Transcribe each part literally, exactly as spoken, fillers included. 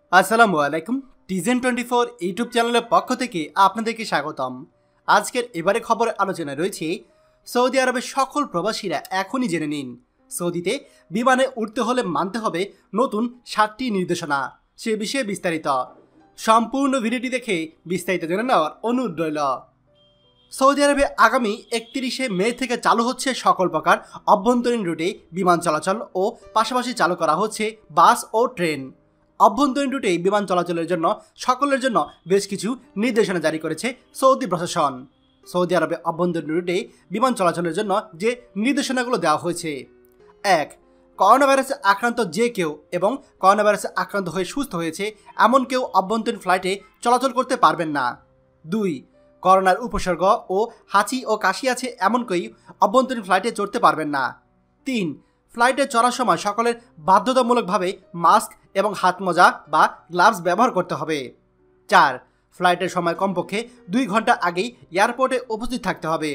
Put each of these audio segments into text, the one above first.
আসসালামু আলাইকুম। টিজেন twenty four YouTube চ্যানেলের পক্ষ থেকে আপনাদেরকে স্বাগতম। আজকের এবারে খবর আলোচনায় রয়েছে সৌদি আরবের সকল প্রবাসীরা এখনই জেনে নিন সৌদিতে বিমানে উঠতে হলে মানতে হবে নতুন সাতটি নির্দেশনা। সে বিষয়ে বিস্তারিত সম্পূর্ণ ভিডিওটি দেখে বিস্তারিত জেনে নেওয়ার অনুরোধ রইল। সৌদি আরবে আগামী একত্রিশে মে থেকে চালু হচ্ছে সকল প্রকার অভ্যন্তরীণ রুটে বিমান চলাচল ও পাশাপাশি চালু করা হচ্ছে বাস ও ট্রেন। অভ্যন্তরীণ রুটে বিমান চলাচলের জন্য সকলের জন্য বেশ কিছু নির্দেশনা জারি করেছে সৌদি প্রশাসন। সৌদি আরবে অভ্যন্তরীণ রুটে বিমান চলাচলের জন্য যে নির্দেশনাগুলো দেওয়া হয়েছে: এক, করোনা ভাইরাসে আক্রান্ত যে কেউ এবং করোনা ভাইরাসে আক্রান্ত হয়ে সুস্থ হয়েছে এমন কেউ অভ্যন্তরীণ ফ্লাইটে চলাচল করতে পারবেন না। দুই, করোনার উপসর্গ ও হাঁচি ও কাশি আছে এমন কেউ অভ্যন্তরীণ ফ্লাইটে চড়তে পারবেন না। তিন, ফ্লাইটে চড়ার সময় সকলের বাধ্যতামূলকভাবে মাস্ক এবং হাত মোজা বা গ্লাভস ব্যবহার করতে হবে। চার, ফ্লাইটের সময় কমপক্ষে দুই ঘন্টা আগেই এয়ারপোর্টে উপস্থিত থাকতে হবে।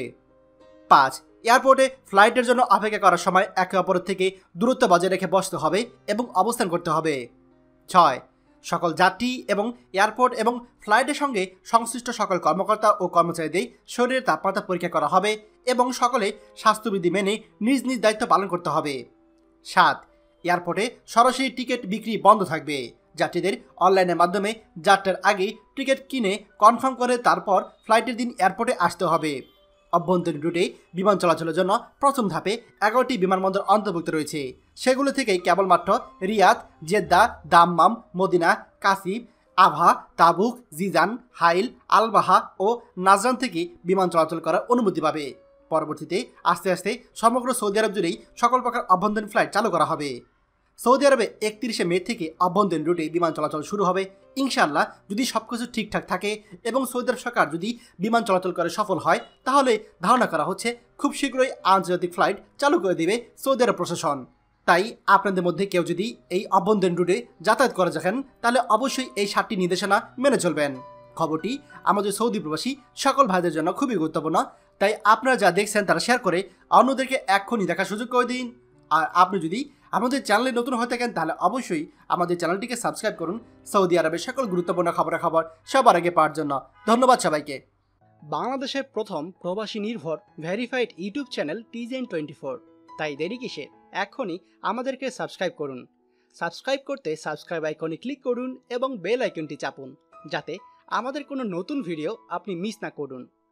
পাঁচ, এয়ারপোর্টে ফ্লাইটের জন্য অপেক্ষা করার সময় একে অপরের থেকে দূরত্ব বজায় রেখে বসতে হবে এবং অবস্থান করতে হবে। ছয়, সকল যাত্রী এবং এয়ারপোর্ট এবং ফ্লাইটের সঙ্গে সংশ্লিষ্ট সকল কর্মকর্তা ও কর্মচারীদের শরীরের তাপমাত্রা পরীক্ষা করা হবে এবং সকলে স্বাস্থ্যবিধি মেনে নিজ নিজ দায়িত্ব পালন করতে হবে। সাত, এয়ারপোর্টে সরাসরি টিকিট বিক্রি বন্ধ থাকবে। যাত্রীদের অনলাইনের মাধ্যমে যাত্রার আগে টিকিট কিনে কনফার্ম করে তারপর ফ্লাইটের দিন এয়ারপোর্টে আসতে হবে। অভ্যন্তরীণ রুটে বিমান চলাচলের জন্য প্রথম ধাপে এগারোটি বিমানবন্দর অন্তর্ভুক্ত রয়েছে। সেগুলো থেকেই কেবলমাত্র Riyadh, Jeddah, Dammam, Medina, Qassim, Abha, Tabuk, Jizan, Hail, আলবাহা ও নাজরান থেকে বিমান চলাচল করার অনুমতি পাবে। পরবর্তীতে আস্তে আস্তে সমগ্র সৌদি আরব জুড়েই সকল প্রকার অভ্যন্তরীণ ফ্লাইট চালু করা হবে। সৌদি আরবে একত্রিশে মে থেকে অভ্যন্তরীণ রুটে বিমান চলাচল শুরু হবে ইনশাআল্লাহ। যদি সব কিছু ঠিকঠাক থাকে এবং সৌদি আরব সরকার যদি বিমান চলাচল করে সফল হয় তাহলে ধারণা করা হচ্ছে খুব শীঘ্রই আন্তর্জাতিক ফ্লাইট চালু করে দেবে সৌদি আরব প্রশাসন। তাই আপনাদের মধ্যে কেউ যদি এই অভ্যন্তরীণ রুটে যাতায়াত করে যাবেন তাহলে অবশ্যই এই সাতটি নির্দেশনা মেনে চলবেন। খবরটি আমাদের সৌদি প্রবাসী সকল ভাইদের জন্য খুবই গুরুত্বপূর্ণ। তাই আপনারা যা দেখছেন তারা শেয়ার করে অন্যদেরকে এক্ষুনি দেখার সুযোগ করে দিন। আর আপনি যদি আমাদের চ্যানেলে নতুন হয়ে থাকেন তাহলে অবশ্যই আমাদের চ্যানেলটিকে সাবস্ক্রাইব করুন সৌদি আরবের সকল গুরুত্বপূর্ণ খবরাখবর সবার আগে পাওয়ার জন্য। ধন্যবাদ সবাইকে। বাংলাদেশের প্রথম প্রবাসী নির্ভর ভেরিফাইড ইউটিউব চ্যানেল টিজেন টোয়েন্টি ফোর। তাই দেরি কিসের, এখনই আমাদেরকে সাবস্ক্রাইব করুন। সাবস্ক্রাইব করতে সাবস্ক্রাইব আইকনে ক্লিক করুন এবং বেল আইকনটি চাপুন যাতে আমাদের কোনো নতুন ভিডিও আপনি মিস না করুন।